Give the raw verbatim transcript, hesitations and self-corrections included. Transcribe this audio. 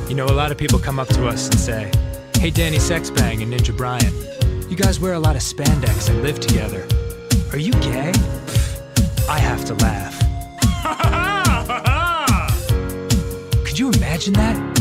You know, a lot of people come up to us and say, "Hey, Danny Sexbang and Ninja Brian, you guys wear a lot of spandex and live together. Are you gay?" I have to laugh. Could you imagine that?